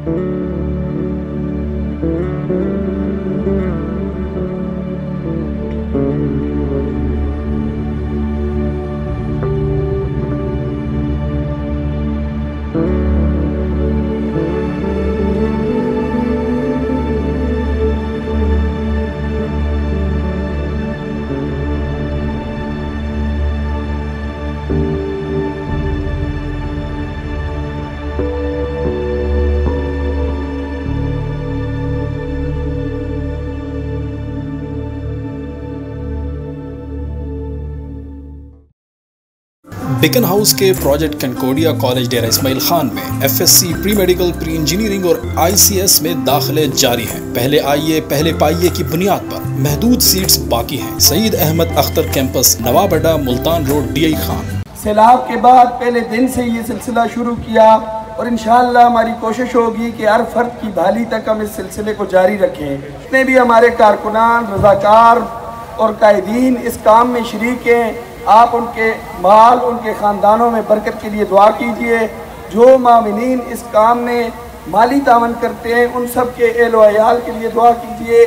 बिकन House के project Concordia college Dera Ismail Khan में FSC pre medical, pre engineering और ICS में दाखिले जारी हैं। पहले आइए पहले पाइए की बुनियाद पर महदूद सीट्स बाकी हैं। Saeed Ahmad Akhtar campus, Nawab Adda, Multan road, DI Khan. सैलाब के बाद पहले दिन से ये सिलसिला शुरू किया और इंशाअल्लाह हमारी कोशिश होगी कि हर फर्द की भलाई तक हम इस सिलसिले को जारी रखें। जितने भी हमारे कारकुनान, रज़ाकार और कायदीन इस काम में शरीक हैं, आप उनके माल, उनके ख़ानदानों में बरकत के लिए दुआ कीजिए। जो मामिनीन इस काम में माली तावन करते हैं उन सब के एहल व अयाल के लिए दुआ कीजिए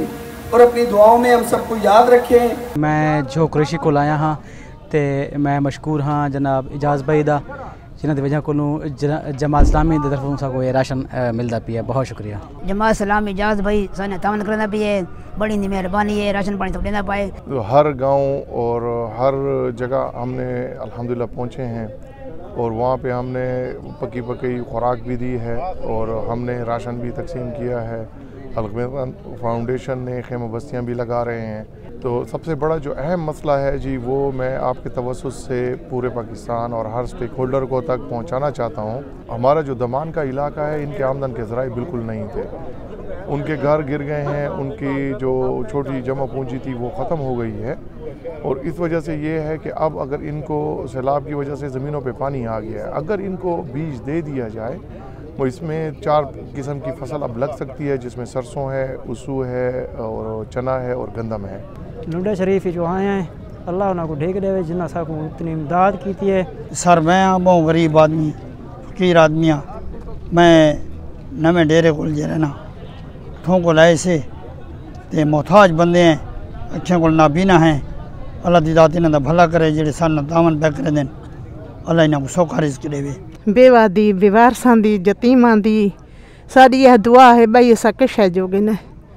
और अपनी दुआओं में हम सबको याद रखें। मैं जो कुरैशी को लाया हाँ तो मैं मशकूर हाँ जनाब इजाज़ भाई दा जिन्होंने वजह को जमात इस्लामी की तरफ को राशन मिलता पी है। बहुत शुक्रिया जमात इस्लामी इजाज़ भाई साने तावन करना पी है, बड़ी मेहरबानी है, राशन पानी तो देना पाए। तो हर गांव और हर जगह हमने अल्हम्दुलिल्लाह पहुँचे हैं और वहाँ पे हमने पकी पकी खुराक भी दी है और हमने राशन भी तकसीम किया है। अल-क़िदमत फाउंडेशन ने खेमा बस्तियाँ भी लगा रहे हैं। तो सबसे बड़ा जो अहम मसला है जी, वो मैं आपके तवज्जुह से पूरे पाकिस्तान और हर स्टेक होल्डर को तक पहुँचाना चाहता हूँ। हमारा जो दमान का इलाका है, इनके आमदन के ज़राए बिल्कुल नहीं थे, उनके घर गिर गए हैं, उनकी जो छोटी जमा पूंजी थी वो ख़त्म हो गई है और इस वजह से ये है कि अब अगर इनको सैलाब की वजह से ज़मीनों पे पानी आ गया है, अगर इनको बीज दे दिया जाए वो इसमें 4 किस्म की फसल अब लग सकती है, जिसमें सरसों है, उसू है और चना है और गंदम है। लुंडा शरीफ जो आए हैं अल्लाह उनको ढेक देवे जिन्ना साकू इतनी इमदाद की है। सर मैं बहुत गरीब आदमी, फकीर आदमी हाँ। मैं नवे डेरे को रहना थों को लाए से ते मोहताज बंदे हैं, अखियां को नाबीना हैं। अल्लाह दी दात इन्हां दा भला करे, जेड़े सन दामन पैक करे देन, अल्लाह इन्हां को सौखा रिज़्क़ देवे। बेवा दी, बेवारसां दी, यतीमां दी साड़ी यह दुआ है भाई ऐसा किश है जोगे न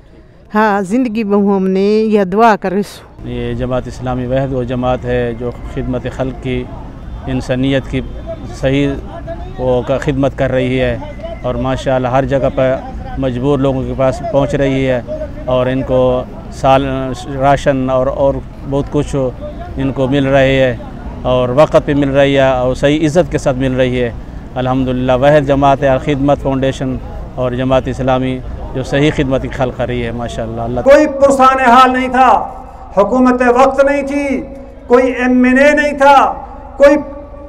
हाँ ज़िंदगी बहु हमने यह दुआ करे। ये जमात इस्लामी वहद वो जमात है जो खिदमत खल्क़ की, इंसानियत की सही वो का खिदमत कर रही है और माशाअल्लाह हर जगह पर मजबूर लोगों के पास पहुंच रही है और इनको साल राशन और बहुत कुछ इनको मिल रही है और वक़्त पे मिल रही है और सही इज़्ज़त के साथ मिल रही है। अल्हम्दुलिल्लाह वहद जमात है, खिदमत फाउंडेशन और जमात इस्लामी जो सही खिदमत की खल्क़ कर रही है माशाअल्लाह। कोई पुरसान हाल नहीं था, हुकूमत वक्त नहीं थी, कोई MNA नहीं था, कोई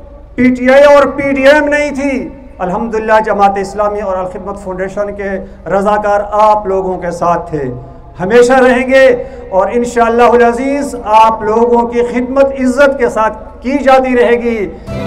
PTI और PDM नहीं थी। अल्हम्दुलिल्लाह जमात इस्लामी और अल-खिदमत फाउंडेशन के रज़ाकार आप लोगों के साथ थे, हमेशा रहेंगे और इंशाअल्लाह अज़ीज़ आप लोगों की खिदमत इज़्ज़त के साथ की जाती रहेगी।